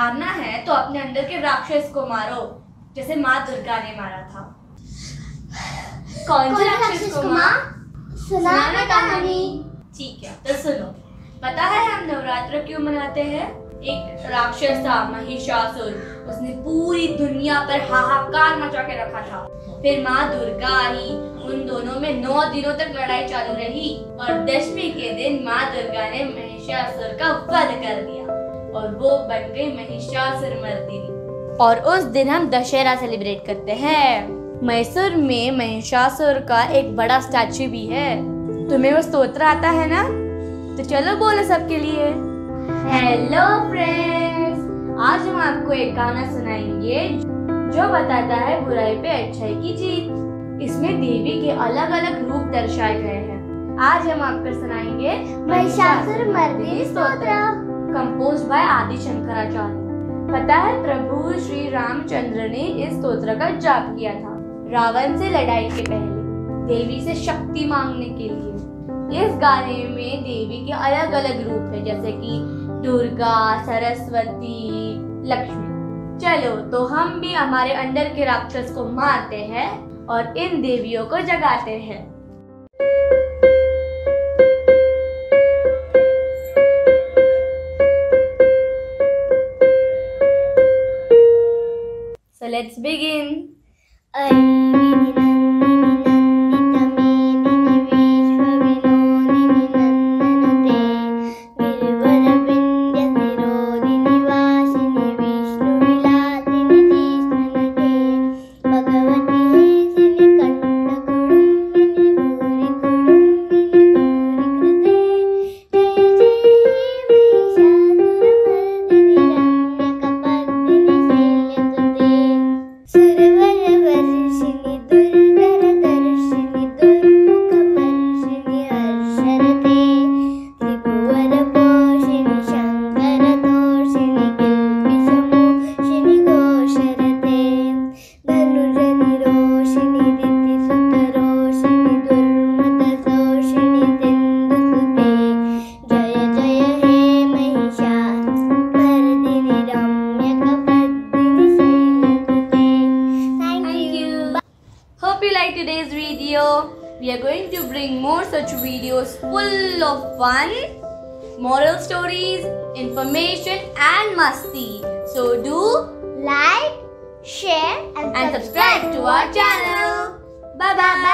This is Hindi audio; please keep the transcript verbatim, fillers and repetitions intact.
हारना है तो अपने अंदर के राक्षस को मारो, जैसे माँ दुर्गा ने मारा था। कौन से राक्षस को माँ? सुनाना कहानी। ठीक है तो सुनो। पता है हम नवरात्र क्यों मनाते हैं? एक राक्षस था महिषासुर, उसने पूरी दुनिया पर हाहाकार मचा के रखा था। फिर माँ दुर्गा आई, उन दोनों में नौ दिनों तक लड़ाई चालू रही और दशमी के दिन माँ दुर्गा ने महिषासुर का वध कर दिया और वो बन गई महिषासुरमर्दिनी। और उस दिन हम दशहरा सेलिब्रेट करते हैं। मैसूर में महिषासुर का एक बड़ा स्टैचू भी है। तुम्हें वो स्तोत्र आता है ना? तो चलो बोलो सबके लिए। हेलो फ्रेंड्स, आज हम आपको एक गाना सुनाएंगे जो बताता है बुराई पे अच्छाई की जीत। इसमें देवी के अलग अलग रूप दर्शाए गए हैं। आज हम आपको सुनाएंगे महिषासुरमर्दिनी स्तोत्र, कंपोज बाय आदि शंकराचार्य। पता है प्रभु श्री रामचंद्र ने इस स्तोत्र का जाप किया था रावण से लड़ाई के पहले, देवी से शक्ति मांगने के लिए। इस गाने में देवी के अलग अलग रूप है, जैसे कि दुर्गा, सरस्वती, लक्ष्मी। चलो तो हम भी हमारे अंदर के राक्षस को मारते हैं और इन देवियों को जगाते हैं। So let's begin. Hope you like today's video. We are going to bring more such videos full of fun, moral stories, information and masti. So do like, share and, and subscribe to our channel. Bye bye.